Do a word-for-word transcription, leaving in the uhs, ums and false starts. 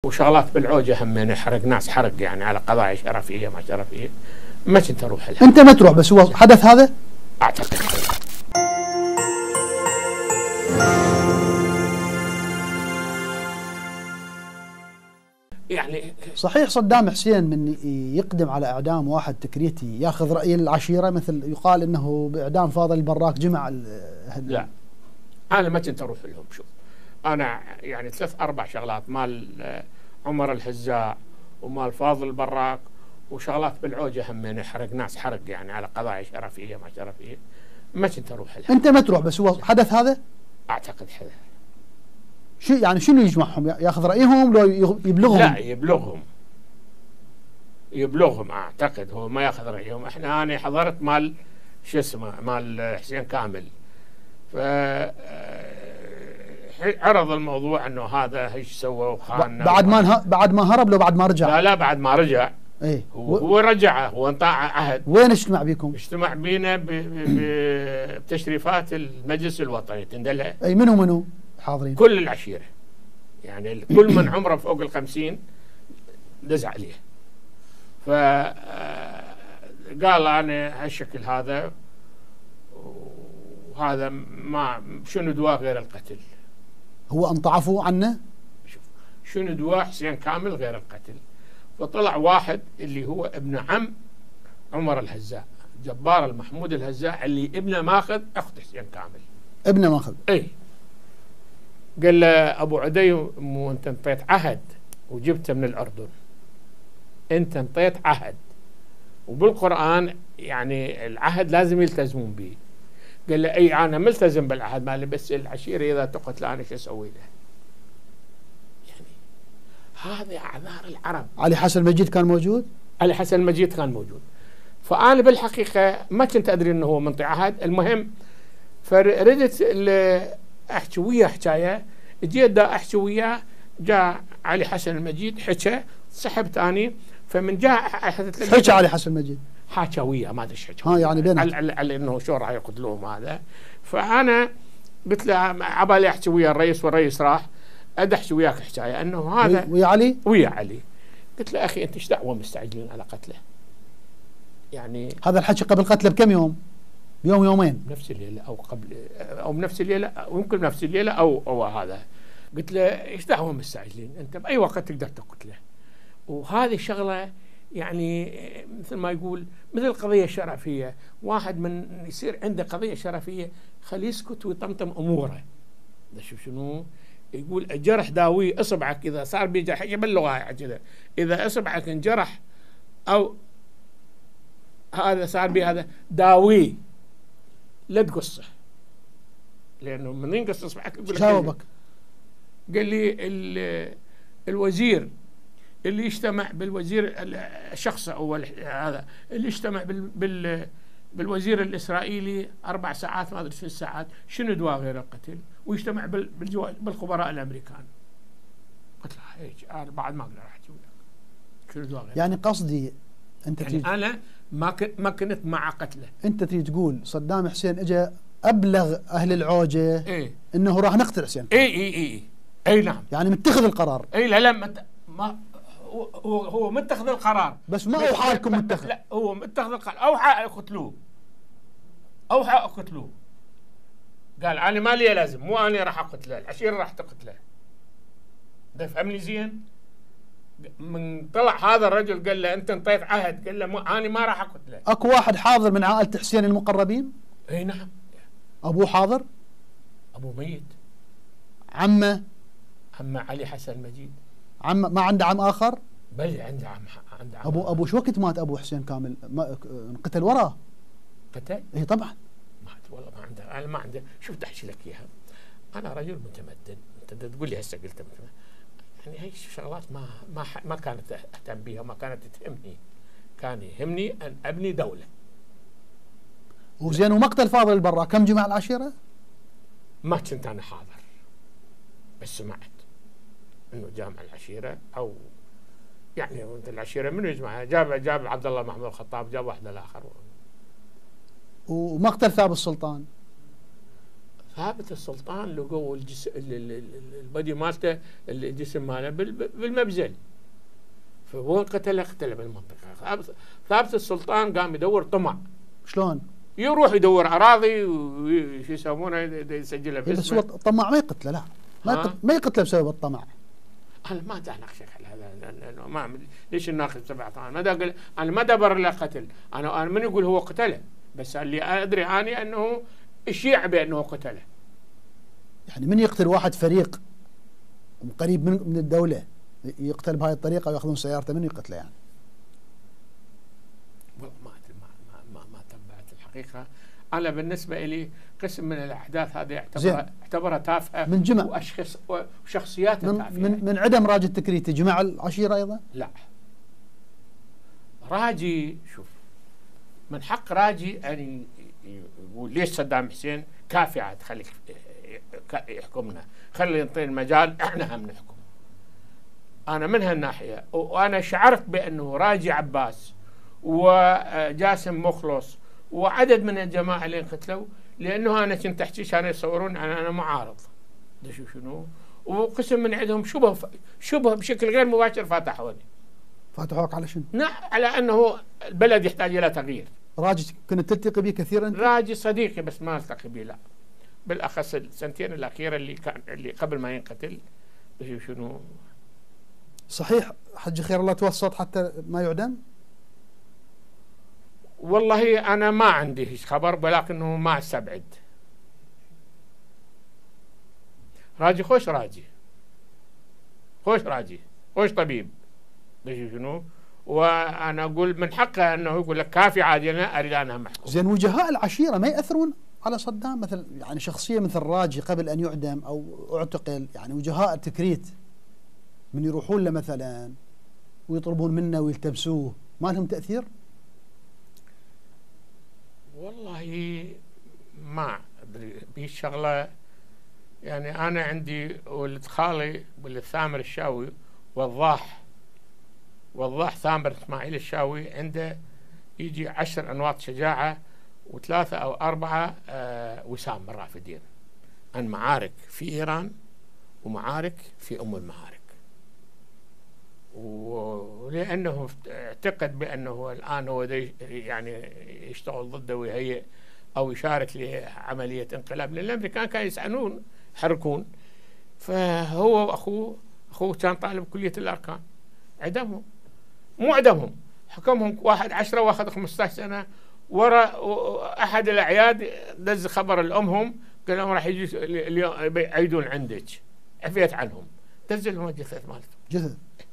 وشغلات بالعوجه هم يعني حرق ناس حرق يعني على قضايا شرفيه ما شرفيه، ما كنت اروح لها. انت ما تروح، بس هو حدث هذا؟ اعتقد يعني صحيح صدام حسين من يقدم على اعدام واحد تكريتي ياخذ راي العشيره، مثل يقال انه باعدام فاضل البراك جمع ال لا انا ما كنت اروح لهم. شوف انا يعني ثلاث اربع شغلات مال عمر الهزاع ومال فاضل البراك وشغلات بالعوجه هم يعني حرق ناس حرق يعني على قضايا شرفيه ما شرفيه، ما كنت اروح لها. انت ما تروح، بس هو حدث هذا؟ اعتقد حدث. شو يعني شنو يجمعهم؟ ياخذ رايهم لو يبلغهم؟ لا يبلغهم يبلغهم اعتقد، هو ما ياخذ رايهم. احنا انا حضرت مال شو اسمه مال حسين كامل، ف عرض الموضوع انه هذا ايش سوى وخاننا بعد ما نه... بعد ما هرب لو بعد ما رجع؟ لا لا بعد ما رجع. ايه هو, و... هو رجع، هو انطاع عهد. وين اجتمع بكم؟ اجتمع بينا ب... ب... بتشريفات المجلس الوطني تندلع. اي منو منو حاضرين؟ كل العشيره يعني كل من عمره فوق الخمسين دز عليه. ف قال انا هالشكل هذا وهذا ما شنو دواء غير القتل. هو انطعفوا عنه؟ شوف شنو دواء حسين كامل غير القتل. فطلع واحد اللي هو ابن عم عمر الهزاع، جبار المحمود الهزاع، اللي ابنه ماخذ اخت حسين كامل. ابنه ماخذ؟ اي. قال له ابو عدي مو انت انطيت عهد وجبته من الاردن، انت انطيت عهد وبالقران يعني العهد لازم يلتزمون به. قال له اي انا ملتزم بالعهد مالي، بس العشيره اذا تقتل انا شو اسوي له؟ يعني هذه اعذار العرب. علي حسن المجيد كان موجود؟ علي حسن المجيد كان موجود. فانا بالحقيقه ما كنت ادري انه هو منطي عهد. المهم فردت احكي وياه حكايه، جيت دا احكي وياه، جاء علي حسن المجيد حكى، سحبت اني. فمن جاء حكى علي حسن المجيد حكى وياه ما ادري ايش حكى، ها يعني بينهم على, على, على انه شو راح يقتلوهم هذا. فانا قلت له عبالي احكي ويا الرئيس، والرئيس راح ادي احكي وياك حكايه انه هذا ويا علي؟ ويا علي. قلت له اخي انت ايش دعوه مستعجلين على قتله؟ يعني هذا الحكي قبل قتله بكم يوم؟ بيوم يومين؟ بنفس الليله او قبل او بنفس الليله، ويمكن بنفس الليله او او هذا. قلت له ايش دعوه مستعجلين؟ انت باي وقت تقدر تقتله. وهذه شغله يعني مثل ما يقول مثل القضيه الشرفيه، واحد من يصير عنده قضيه شرفيه خليه يسكت ويطمطم اموره. شوف شنو يقول؟ الجرح داويه اصبعك اذا صار بجرح، باللغه كذا، اذا اصبعك انجرح او هذا صار بهذا داويه لا تقصه، لانه من ينقص اصبعك يقول لك جاوبك. قال لي الوزير اللي يجتمع بالوزير الشخص او هذا اللي يجتمع بال بال بالوزير الاسرائيلي اربع ساعات ما ادري ست ساعات، شنو دواء غير القتل؟ ويجتمع بال بالخبراء الامريكان. قلت له هيك انا بعد ما اقدر احكي وياك شنو دواء غير. يعني قصدي انت يعني انا ما كنت ما كنت مع قتله. انت تريد تقول صدام حسين اجى ابلغ اهل العوجه ايه انه راح نقتل حسين؟ اي اي اي اي نعم، يعني متخذ القرار. اي لا لا مت... ما هو هو متخذ القرار، بس ما اوحى لكم متخذ. لا هو متخذ القرار، اوحى يقتلوه، اوحى يقتلوه. قال انا ما لي لازم، مو انا راح اقتله، العشيره راح تقتله. ده فهمني زين؟ من طلع هذا الرجل قال له انت انطيت عهد، قال له انا ما راح اقتله. اكو واحد حاضر من عائله حسين المقربين؟ اي نعم. ابوه حاضر؟ ابوه ميت. عمه؟ عمه علي حسن المجيد. عم ما عنده عم اخر؟ بل عنده عم عنده عم ابو ابو شو وقت مات ابو حسين كامل؟ ما انقتل وراه؟ قتل؟ اي طبعا. مات والله ما عنده، انا ما عنده. شوف بدي احكي لك اياها، انا رجل متمدن، انت تقول لي هسه قلت متمدن، يعني هي الشغلات ما ما ما كانت اهتم بها وما كانت تهمني، كان يهمني ان ابني دوله. وزين ومقتل فاضل البراك كم جمع العشيره؟ ما كنت انا حاضر، بس سمعت انه جامع العشيره او يعني العشيره منو يجمعها؟ جاب جاب عبد الله محمود الخطاب، جاب واحد الاخر. ومقتل ثابت السلطان؟ ثابت السلطان لقوا الجس... البدي مالته الجسم ماله بالمبزل. فوين قتله؟ قتله بالمنطقه. ثابت السلطان قام يدور طمع. شلون؟ يروح يدور اراضي وشو يسمونه يسجلها باسمه. بس هو الطمع ما يقتله، لا ما يقتله ما يقتله بسبب الطمع. انا ما دا اناقشك على هذا، ما ليش نناقش سبعة طن؟ ما دا انا ما دبر له قتل، انا انا من يقول هو قتله، بس اللي ادري اني انه الشيعة بانه قتله. يعني من يقتل واحد فريق قريب من من الدوله يقتل بهاي الطريقه وياخذون سيارته، من يقتله يعني؟ والله ما ما ما ما تبعت الحقيقه. انا بالنسبه لي قسم من الاحداث هذه اعتبرها اعتبرها تافهه من جمع واشخاص وشخصيات من تافهه. من, من عدم راجي التكريتي جمع العشيره ايضا؟ لا، راجي شوف، من حق راجي ان يقول ليش صدام حسين كافي عاد خليك يحكمنا، خلي ينطي المجال احنا هم نحكم. انا من هالناحيه، وانا شعرت بانه راجي عباس وجاسم مخلص وعدد من الجماعه اللي انقتلوا لانه انا كنت احكي كانوا يصورون انا انا معارض. شو شنو؟ وقسم من عندهم شبه شبه بشكل غير مباشر فاتحوني. فاتحوك على شنو؟ نعم، على انه البلد يحتاج الى تغيير. راجي كنت تلتقي به كثيرا؟ راجي صديقي بس ما التقي به، لا بالاخص السنتين الاخيره اللي كان اللي قبل ما ينقتل. شو شنو؟ صحيح حج خير الله توسط حتى ما يعدم؟ والله أنا ما عندي خبر، ولكنه ما استبعد. راجي خوش راجي خوش راجي خوش طبيب شنو، وأنا أقول من حقه أنه يقول لك كافي عادي أنا أريد أنا محكوم. زين وجهاء العشيرة ما يأثرون على صدام؟ مثل يعني شخصية مثل راجي قبل أن يعدم أو اعتقل، يعني وجهاء التكريت من يروحون له مثلا ويطلبون منه ويلتبسوه، ما لهم تأثير؟ والله ما ادري بهالشغله. يعني انا عندي ولد خالي ولد ثامر الشاوي وضاح وضاح ثامر اسماعيل الشاوي، عنده يجي عشر انواط شجاعه وثلاثه او اربعه آه وسام من الرافدين، عن معارك في ايران ومعارك في ام المعارك. ولانه اعتقد بانه الان هو يعني يشتغل ضده ويهيئ او يشارك لعمليه انقلاب، لان الامريكان كانوا يسعنون يحركون، فهو واخوه اخوه كان طالب كليه الاركان، عدمهم مو عدمهم حكمهم واحد عشرة واخذ خمسة عشر سنه. ورا احد الاعياد دز خبر لامهم قال لهم راح يجي اليوم يعيدون عندك، عفيت عنهم، دز لهم الجثث مالتهم. جثث